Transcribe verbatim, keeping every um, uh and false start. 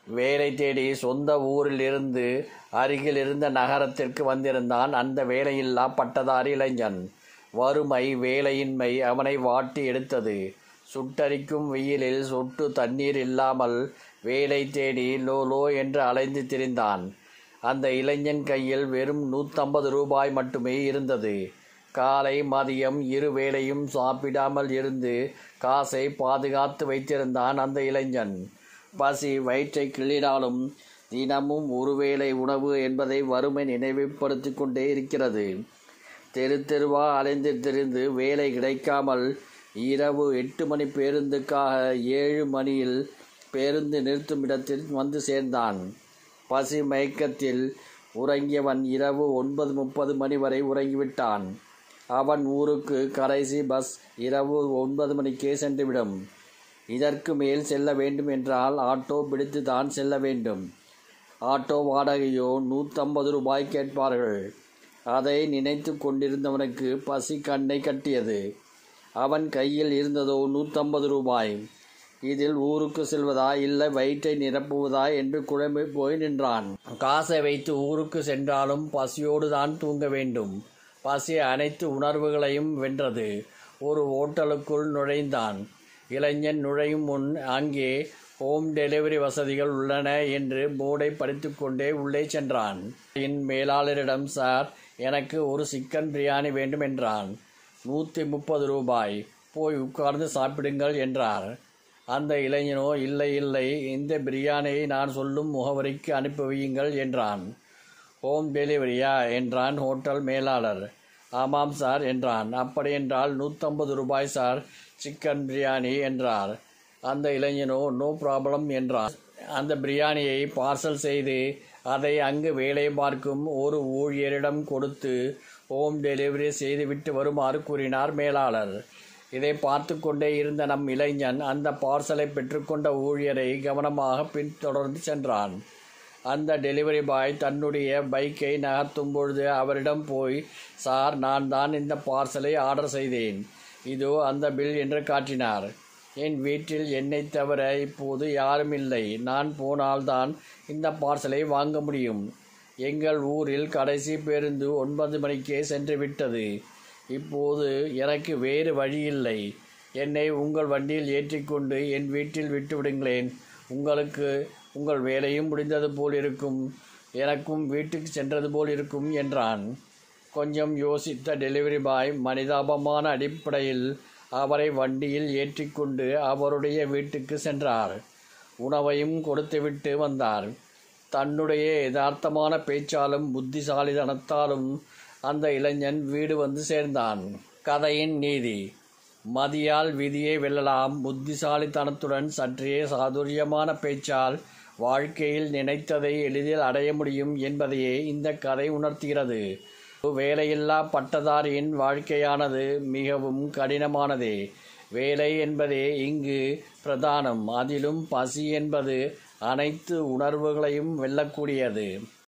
வேலை தேடி சொந்த ஊரில் இருந்து அருகில் இருந்த நகரத்திற்கு வந்திருந்தான் அந்த வேலையில்லா பட்டதாரி இளைஞன். வறுமை, வேலையின்மை அவனை வாட்டி எடுத்தது. சுட்டரிக்கும் வெயிலில் சொட்டு தண்ணீர் இல்லாமல் வேலை தேடி லோ லோ என்று அலைந்து திரிந்தான். அந்த இளைஞன் கையில் வெறும் நூற்றம்பது ரூபாய் மட்டுமே இருந்தது. காலை மதியம் இரு வேளையும் சாப்பிடாமல் இருந்து காசை பாதுகாத்து வைத்திருந்தான் அந்த இளைஞன். பசி வயிற்றை கிள்ளினாலும் தினமும் ஒருவேளை உணவு என்பதை வறுமை நினைவுபடுத்தி கொண்டே இருக்கிறது. தெரு தெருவா அலைந்து திரிந்து வேலை கிடைக்காமல் இரவு எட்டு மணி பேருந்துக்காக ஏழு மணியில் பேருந்து நிறுத்தும் இடத்தில் வந்து சேர்ந்தான். பசி மயக்கத்தில் உறங்கியவன் இரவு ஒன்பது முப்பது மணி வரை உறங்கிவிட்டான். அவன் ஊருக்கு கடைசி பஸ் இரவு ஒன்பது மணிக்கே சென்றுவிடும். இதற்கு மேல் செல்ல வேண்டும் என்றால் ஆட்டோ பிடித்து தான் செல்ல வேண்டும். ஆட்டோ வாடகையோ நூற்றம்பது ரூபாய் கேட்பார்கள். அதை நினைத்து கொண்டிருந்தவனுக்கு பசி கண்ணை கட்டியது. அவன் கையில் இருந்ததோ நூற்றம்பது ரூபாய். இதில் ஊருக்கு செல்வதா இல்லை வயிற்றை நிரப்புவதா என்று குழம்பி போய் நின்றான். காசை வைத்து ஊருக்கு சென்றாலும் பசியோடு தான் தூங்க வேண்டும். பசி அனைத்து உணர்வுகளையும் வென்றது. ஒரு ஓட்டலுக்குள் நுழைந்தான். இளைஞன் நுழையும் முன் அங்கே ஹோம் டெலிவரி வசதிகள் உள்ளன என்று போர்டை படித்து கொண்டே உள்ளே சென்றான். என் மேலாளரிடம், சார், எனக்கு ஒரு சிக்கன் பிரியாணி வேண்டும் என்றான். நூற்றி முப்பது ரூபாய், போய் உட்கார்ந்து சாப்பிடுங்கள் என்றார். அந்த இளைஞனோ, இல்லை இல்லை, இந்த பிரியாணியை நான் சொல்லும் முகவரிக்கு அனுப்பி வையுங்கள் என்றான். ஹோம் டெலிவரியா என்றான் ஹோட்டல் மேலாளர். ஆமாம் சார் என்றான். அப்படியென்றால் நூற்றம்பது ரூபாய் சார், சிக்கன் பிரியாணி என்றார். அந்த இளைஞனோ நோ ப்ராப்ளம் என்றான். அந்த பிரியாணியை பார்சல் செய்து அதை அங்கு வேலை பார்க்கும் ஒரு ஊழியரிடம் கொடுத்து ஹோம் டெலிவரி செய்துவிட்டு வருமாறு கூறினார் மேலாளர். இதை பார்த்து கொண்டே இருந்த நம் இளைஞன் அந்த பார்சலை பெற்றுக்கொண்ட ஊழியரை கவனமாக பின்தொடர்ந்து சென்றான். அந்த டெலிவரி பாய் தன்னுடைய பைக்கை நகர்த்தும் பொழுது அவரிடம் போய், சார், நான் தான் இந்த பார்சலை ஆர்டர் செய்தேன், இதோ அந்த பில் என்று காட்டினார். என் வீட்டில் என்னை தவிர இப்போது யாரும் இல்லை. நான் போனால்தான் இந்த பார்சலை வாங்க முடியும். எங்கள் ஊரில் கடைசி பேருந்து ஒன்பது மணிக்கே சென்று விட்டது. இப்போது எனக்கு வேறு வழியில்லை. என்னை உங்கள் வண்டியில் ஏற்றிக்கொண்டு என் வீட்டில் விட்டு விடுங்களேன். உங்களுக்கு உங்கள் வேலையும் முடிந்தது போல் இருக்கும், எனக்கும் வீட்டுக்கு சென்றது போல் இருக்கும் என்றான். கொஞ்சம் யோசித்த டெலிவரி பாய் மனிதாபமான அடிப்படையில் அவரை வண்டியில் ஏற்றிக்கொண்டு அவருடைய வீட்டுக்கு சென்றார். உணவையும் கொடுத்துவிட்டு வந்தார். தன்னுடைய யதார்த்தமான பேச்சாலும் புத்திசாலித்தனத்தாலும் அந்த இளைஞன் வீடு வந்து சேர்ந்தான். கதையின் நீதி: மதியால் விதியை வெல்லலாம். புத்திசாலித்தனத்துடன் சற்றே சாதுரியமான பேச்சால் வாழ்க்கையில் நினைத்ததை எளிதில் அடைய முடியும் என்பதையே இந்த கதை உணர்த்துகிறது. வேலையில்லா பட்டதாரியின் வாழ்க்கையானது மிகவும் கடினமானதே. வேலை என்பதே இங்கு பிரதானம். அதிலும் பசி என்பது அனைத்து உணர்வுகளையும் வெல்லக்கூடியது.